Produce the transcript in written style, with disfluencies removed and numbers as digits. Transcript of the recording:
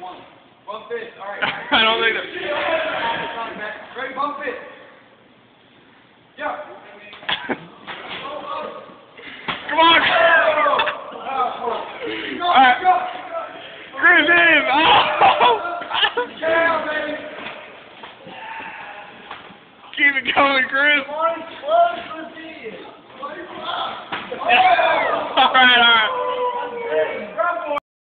Bump fist. All right. I don't think that. Ready, bump fist. Yeah. Come on. All right. Chris in. Oh. Yeah, baby. Keep it going, Chris. Close for the All right.